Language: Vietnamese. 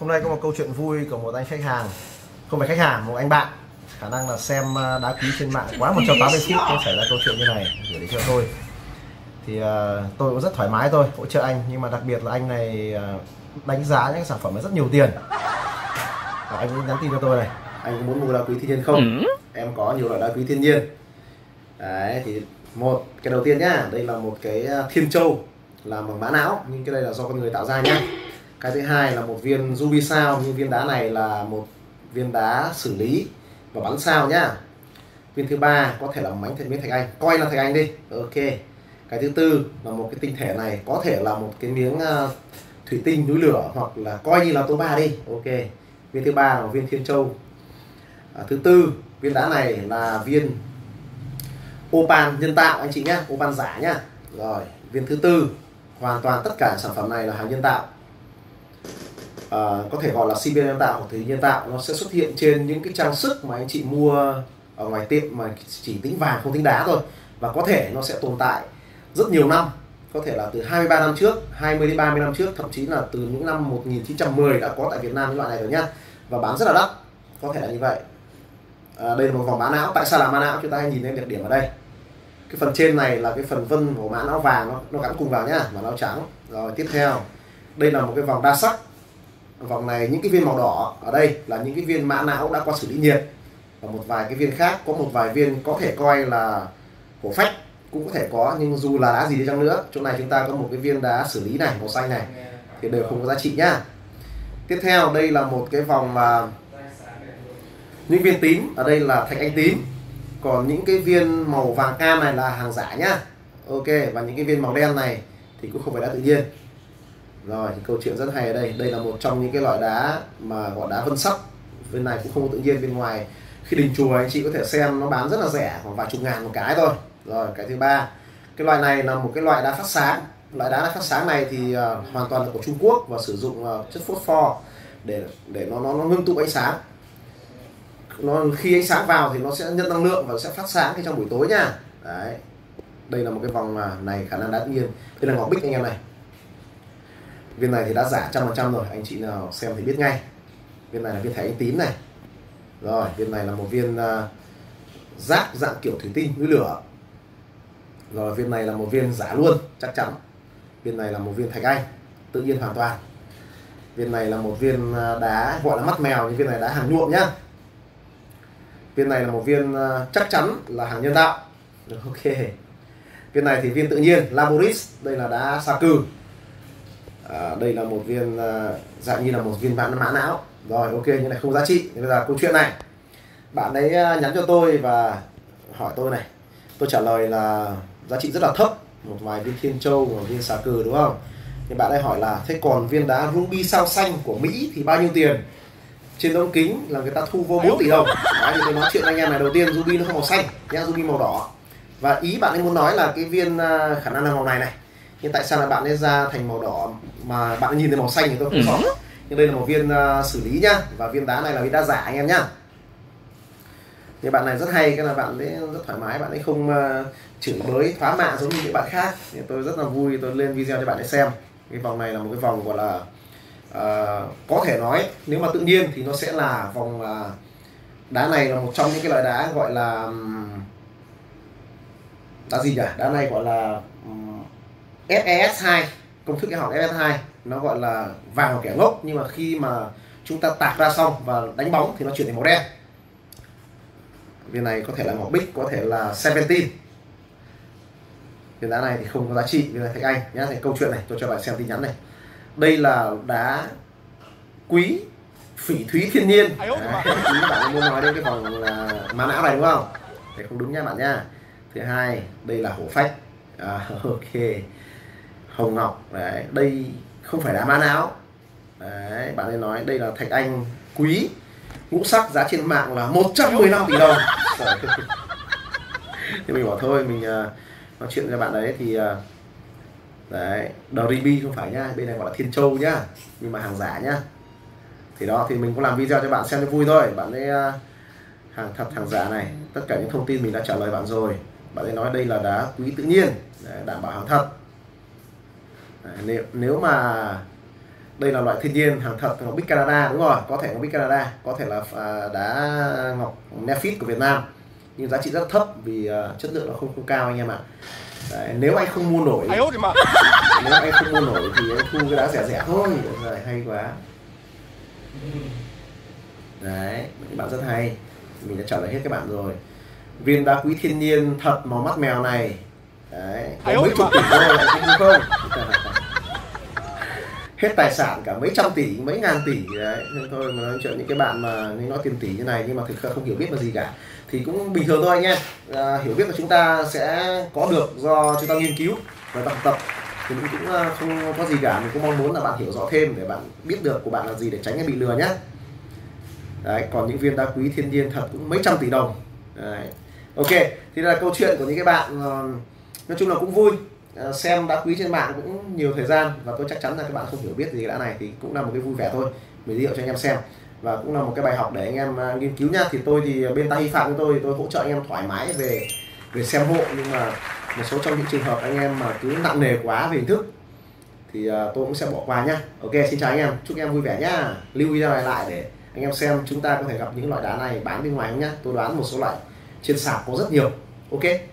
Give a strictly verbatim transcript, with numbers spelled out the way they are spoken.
Hôm nay có một câu chuyện vui của một anh khách hàng, không phải khách hàng, một anh bạn, khả năng là xem đá quý trên mạng quá một trăm tám mươi phút mới xảy ra câu chuyện như này gửi đến cho tôi. Thì uh, tôi cũng rất thoải mái thôi, hỗ trợ anh, nhưng mà đặc biệt là anh này uh, đánh giá những sản phẩm này rất nhiều tiền. Và anh cũng nhắn tin cho tôi này, anh có muốn mua đá quý thiên nhiên không? Ừ. Em có nhiều loại đá quý thiên nhiên. Đấy, thì một cái đầu tiên nhá, đây là một cái thiên châu làm bằng mã não, nhưng cái đây là do con người tạo ra nhá. Cái thứ hai là một viên ruby sao, nhưng viên đá này là một viên đá xử lý và bắn sao nhá. Viên thứ ba có thể là mảnh thạch miếng thạch anh, coi là thạch anh đi, ok. Cái thứ tư là một cái tinh thể này, có thể là một cái miếng uh, thủy tinh núi lửa, hoặc là coi như là tố ba đi, ok. Viên thứ ba là một viên thiên châu. À, thứ tư, viên đá này là viên opal nhân tạo anh chị nhé, opal giả nhá. Rồi, viên thứ tư, hoàn toàn tất cả sản phẩm này là hàng nhân tạo. À, có thể gọi là xê pê nhân tạo hoặc thủy nhân tạo, nó sẽ xuất hiện trên những cái trang sức mà anh chị mua ở ngoài tiệm mà chỉ tính vàng không tính đá thôi, và có thể nó sẽ tồn tại rất nhiều năm, có thể là từ hai mươi ba năm trước, hai mươi đến ba mươi năm trước, thậm chí là từ những năm một nghìn chín trăm mười đã có tại Việt Nam cái loại này rồi nhá, và bán rất là đắt, có thể là như vậy. À, đây là một vòng mã não. Tại sao là mã não? Chúng ta hãy nhìn thấy đặc điểm ở đây. Cái phần trên này là cái phần vân của mã não vàng, nó, nó gắn cùng vào nhá, mã não trắng. Rồi tiếp theo, đây là một cái vòng đa sắc. Vòng này những cái viên màu đỏ ở đây là những cái viên mã não đã qua xử lý nhiệt, và một vài cái viên khác, có một vài viên có thể coi là hổ phách cũng có thể có, nhưng dù là đá gì đi chăng nữa, chỗ này chúng ta có một cái viên đá xử lý này màu xanh này thì đều không có giá trị nhá. Tiếp theo đây là một cái vòng mà những viên tím, ở đây là thạch anh tím, còn những cái viên màu vàng cam này là hàng giả nhá, ok. Và những cái viên màu đen này thì cũng không phải đá tự nhiên. Rồi thì câu chuyện rất hay ở đây, đây là một trong những cái loại đá mà gọi đá vân sắc, bên này cũng không có tự nhiên. Bên ngoài khi đình chùa anh chị có thể xem nó bán rất là rẻ, khoảng vài chục ngàn một cái thôi. Rồi cái thứ ba, cái loại này là một cái loại đá phát sáng. Loại đá phát sáng này thì uh, hoàn toàn là của Trung Quốc và sử dụng uh, chất phốt pho để để nó nó, nó ngưng tụ ánh sáng. Nó khi ánh sáng vào thì nó sẽ nhận năng lượng và sẽ phát sáng khi trong buổi tối nha. Đấy, đây là một cái vòng này khả năng đá tự nhiên. Đây là ngọc bích anh em này. Viên này thì đã giả trăm phần trăm rồi, anh chị nào xem thì biết ngay. Viên này là viên thạch anh tím này. Rồi viên này là một viên uh, rác dạng kiểu thủy tinh núi lửa. Rồi viên này là một viên giả luôn, chắc chắn. Viên này là một viên thạch anh tự nhiên hoàn toàn. Viên này là một viên đá gọi là mắt mèo, nhưng viên này đá hàng nhuộm nhá. Viên này là một viên uh, chắc chắn là hàng nhân tạo, ok. Viên này thì viên tự nhiên Laboris, đây là đá sa cừ. À, đây là một viên uh, dạng như là một viên mã mã não. Rồi ok, như này không giá trị. Bây giờ câu chuyện này, bạn ấy uh, nhắn cho tôi và hỏi tôi này, tôi trả lời là giá trị rất là thấp, một vài viên thiên châu, một viên xà cừ, đúng không? thì bạn ấy hỏi là thế còn viên đá ruby sao xanh của Mỹ thì bao nhiêu tiền? Trên ống kính là người ta thu vô bốn tỷ đồng. Đấy, thì tôi nói chuyện anh em này, đầu tiên ruby nó không màu xanh nhá, ruby màu đỏ. Và ý bạn ấy muốn nói là cái viên khả năng là màu này này, nhưng tại sao là bạn ấy ra thành màu đỏ mà bạn ấy nhìn thấy màu xanh thì tôi không rõ. Nhưng đây là một viên uh, xử lý nhá, và viên đá này là viên đá giả anh em nhá. Thì bạn này rất hay, cái là bạn ấy rất thoải mái, bạn ấy không uh, chửi bới thoá mạ giống như những bạn khác. Thì tôi rất là vui, tôi lên video cho bạn ấy xem. Cái vòng này là một cái vòng gọi là uh, có thể nói nếu mà tự nhiên thì nó sẽ là vòng uh, đá này là một trong những cái loại đá gọi là um, đá gì nhỉ? Đá này gọi là um, ép e ét hai, công thức y học ép e ét hai, nó gọi là vàng của kẻ ngốc, nhưng mà khi mà chúng ta tạc ra xong và đánh bóng thì nó chuyển thành màu đen. Viên này có thể là ngọc bích, có thể là seventeen. Viên đá này thì không có giá trị, viên này thạch anh nhá. Thì câu chuyện này tôi cho bạn xem tin nhắn này. Đây là đá quý phỉ thúy thiên nhiên. Đấy, các bạn muốn nói đến cái vòng là má não này đúng không? Thì không đúng nha bạn nha. Thứ hai, đây là hổ phách. À, ok. Hồng ngọc. Đấy, đây không phải đá má não. Đấy, bạn ấy nói đây là thạch anh quý ngũ sắc, giá trên mạng là một trăm mười lăm tỷ đồng. Thì mình bảo thôi mình uh, nói chuyện với bạn đấy thì uh, đấy, ruby không phải nhá, bên này gọi là thiên châu nhá, nhưng mà hàng giả nhá. Thì đó, thì mình cũng làm video cho bạn xem cho vui thôi. Bạn ấy uh, hàng thật hàng giả này, tất cả những thông tin mình đã trả lời bạn rồi. Bạn ấy nói đây là đá quý tự nhiên, đấy, đảm bảo hàng thật. Đấy, nếu, nếu mà Đây là loại thiên nhiên hàng thật, ngọc bích Canada, đúng rồi, có thể ngọc bích Canada, có thể là à, đá ngọc Nephit của Việt Nam, nhưng giá trị rất thấp vì uh, chất lượng nó không không cao anh em ạ. Đấy, nếu anh không mua nổi, nếu anh không mua nổi thì anh thu cái đá rẻ rẻ thôi. Rồi, hay quá. Đấy, các bạn rất hay, mình đã trả lời hết các bạn rồi. Viên đá quý thiên nhiên thật màu mắt mèo này, đấy, có mấy chục tỷ thôi, anh không không? Hết tài sản cả mấy trăm tỷ, mấy ngàn tỷ đấy. Nên thôi mà nói chuyện những cái bạn mà nói tiền tỷ như này nhưng mà thực sự không hiểu biết là gì cả thì cũng bình thường thôi anh em. À, hiểu biết là chúng ta sẽ có được do chúng ta nghiên cứu và tập tập thì cũng cũng không có gì cả. Mình cũng mong muốn là bạn hiểu rõ thêm để bạn biết được của bạn là gì để tránh bị lừa nhé. Đấy, còn những viên đá quý thiên nhiên thật cũng mấy trăm tỷ đồng. Đấy. Ok, thì là câu chuyện của những cái bạn nói chung là cũng vui. Xem đá quý trên mạng cũng nhiều thời gian và tôi chắc chắn là các bạn không hiểu biết gì đá này thì cũng là một cái vui vẻ thôi, mình giới thiệu cho anh em xem và cũng là một cái bài học để anh em nghiên cứu nhá. Thì tôi thì bên Tahi Phạm của tôi tôi hỗ trợ anh em thoải mái về về xem hộ, nhưng mà một số trong những trường hợp anh em mà cứ nặng nề quá về hình thức thì tôi cũng sẽ bỏ qua nhá. Ok, xin chào anh em, chúc anh em vui vẻ nhá. Lưu video này lại để anh em xem chúng ta có thể gặp những loại đá này bán bên ngoài không nhá. Tôi đoán một số loại trên sạp có rất nhiều. Ok.